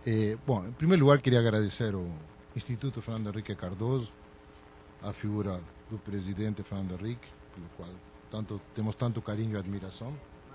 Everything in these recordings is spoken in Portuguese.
Bom, em primeiro lugar, queria agradecer ao Instituto Fernando Henrique Cardoso, a figura do presidente Fernando Henrique, pelo qual temos tanto carinho e admiração.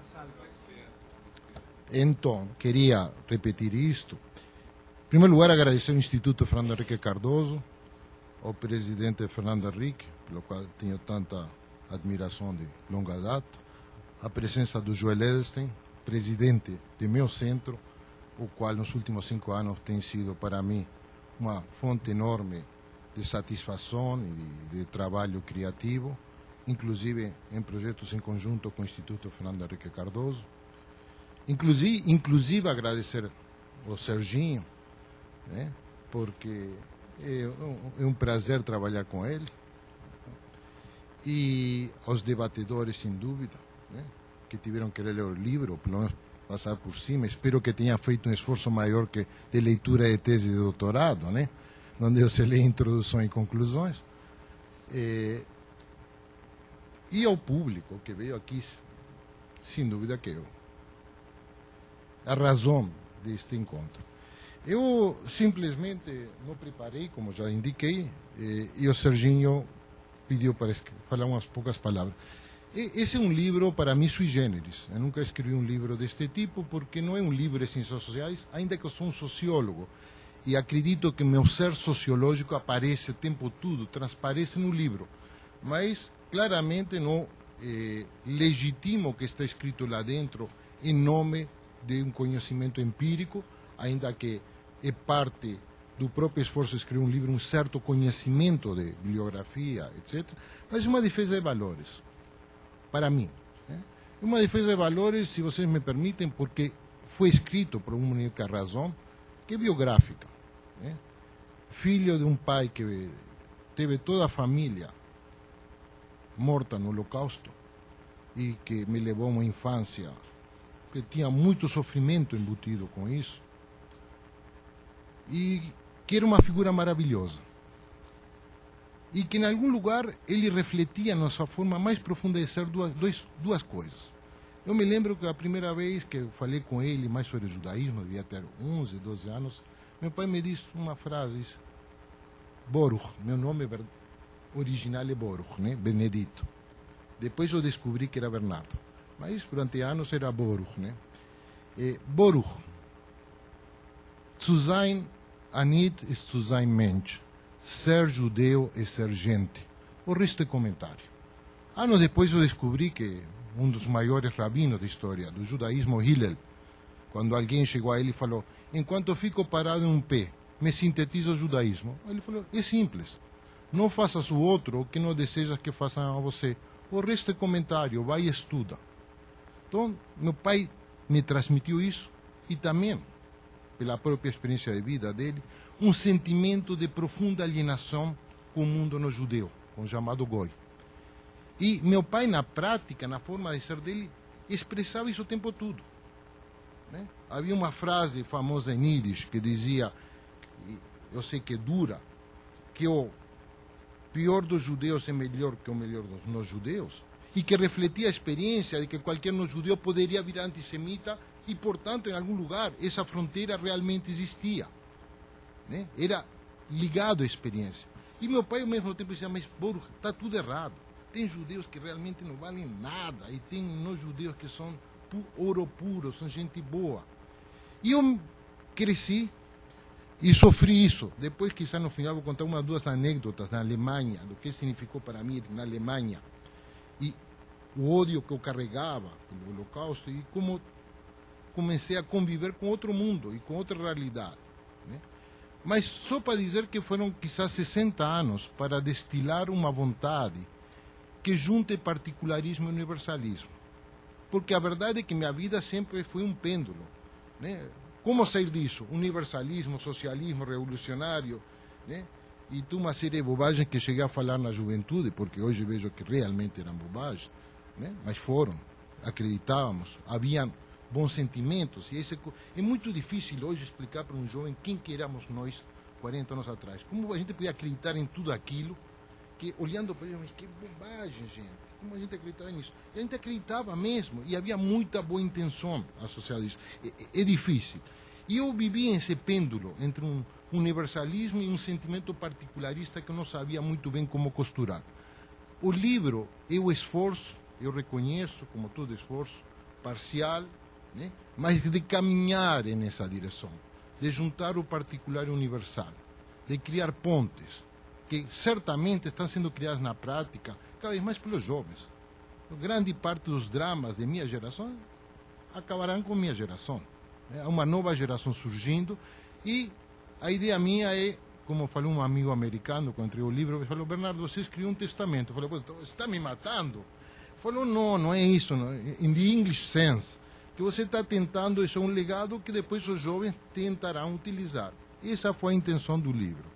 Então, queria repetir isto. Em primeiro lugar, agradecer ao Instituto Fernando Henrique Cardoso, ao presidente Fernando Henrique, pelo qual tenho tanta admiração de longa data, a presença do Joel Edelstein, presidente do meu centro, o qual nos últimos 5 anos tem sido para mim uma fonte enorme de satisfação e de trabalho criativo, inclusive em projetos em conjunto com o Instituto Fernando Henrique Cardoso. Inclusive agradecer ao Serginho, né, porque é um prazer trabalhar com ele, e aos debatedores, sem dúvida, né, que tiveram que ler o livro, ou pelo menos passar por cima. Espero que tenha feito um esforço maior que de leitura de tese de doutorado, né, onde você lê introdução e conclusões. E ao público que veio aqui, sem dúvida que a razão deste encontro. Eu simplesmente não preparei, como já indiquei, e o Serginho pediu para falar umas poucas palavras. Esse é um livro, para mim, sui generis. Eu nunca escrevi um livro deste tipo, porque não é um livro de ciências sociais, ainda que eu sou um sociólogo. E acredito que meu ser sociológico aparece o tempo todo, transparece no livro. Mas, claramente, não legitimo o que está escrito lá dentro em nome de um conhecimento empírico, ainda que é parte do próprio esforço de escrever um livro, um certo conhecimento de bibliografia, etc. Mas é uma defesa de valores, para mim. É uma defesa de valores, se vocês me permitem, porque foi escrito por uma única razão, que é biográfica. Filho de um pai que teve toda a família morta no Holocausto e que me levou a uma infância que tinha muito sofrimento embutido com isso, e que era uma figura maravilhosa, e que em algum lugar ele refletia a nossa forma mais profunda de ser duas coisas. Eu me lembro que a primeira vez que eu falei com ele mais sobre o judaísmo, devia ter 11, 12 anos, meu pai me disse uma frase: Boruch, meu nome original é Boruch, né? Benedito. Depois eu descobri que era Bernardo, mas durante anos era Boruch, né? Boruch, zu sein Anit ist zu sein Mensch. Ser judeu é ser gente. O resto é comentário. Anos depois eu descobri que um dos maiores rabinos da história do judaísmo, Hillel, quando alguém chegou a ele e falou: enquanto eu fico parado em um pé, me sintetiza o judaísmo. Ele falou: é simples. Não faças o outro o que não desejas que façam a você. O resto é comentário, vai e estuda. Então, meu pai me transmitiu isso, e também, pela própria experiência de vida dele, um sentimento de profunda alienação com o mundo no judeu, com o chamado Goi. E meu pai, na prática, na forma de ser dele, expressava isso o tempo todo. Né? Havia uma frase famosa em Yiddish que dizia, eu sei que é dura, que o pior dos judeus é melhor que o melhor dos não-judeus, e que refletia a experiência de que qualquer não-judeu poderia vir antissemita e, portanto, em algum lugar, essa fronteira realmente existia. Né? Era ligado à experiência. E meu pai, ao mesmo tempo, dizia: mas, Boruch, está tudo errado. Tem judeus que realmente não valem nada, e tem não-judeus que são ouro puro, são gente boa. E eu cresci e sofri isso. Depois, quizá no final, vou contar uma ou duas anedotas na Alemanha, do que significou para mim na Alemanha, e o ódio que eu carregava pelo Holocausto, e como comecei a conviver com outro mundo e com outra realidade. Né? Mas só para dizer que foram quizás 60 anos para destilar uma vontade que junte particularismo e universalismo. Porque a verdade é que minha vida sempre foi um pêndulo. Né? Como sair disso? Universalismo, socialismo, revolucionário, né? E uma série de bobagens que cheguei a falar na juventude, porque hoje vejo que realmente eram bobagens, né? Mas foram, acreditávamos, haviam bons sentimentos. E é muito difícil hoje explicar para um jovem quem que éramos nós 40 anos atrás. Como a gente podia acreditar em tudo aquilo, que olhando para ele, mas que bobagem, gente. Como a gente acreditava nisso? E a gente acreditava mesmo, e havia muita boa intenção associada a isso. É difícil. E eu vivi esse pêndulo entre um universalismo e um sentimento particularista que eu não sabia muito bem como costurar. O livro é o esforço, eu reconheço, como todo esforço, parcial, né? Mas de caminhar nessa direção, de juntar o particular e o universal, de criar pontes, que certamente estão sendo criadas na prática, cada vez mais pelos jovens. Grande parte dos dramas de minha geração acabarão com minha geração. Há uma nova geração surgindo e a ideia minha é, como falou um amigo americano quando entregou o livro, ele falou: Bernardo, você escreveu um testamento. Eu falei: você está me matando? Ele falou: não, não é isso, não. In the English sense, que você está tentando deixar um legado que depois os jovens tentarão utilizar. Essa foi a intenção do livro.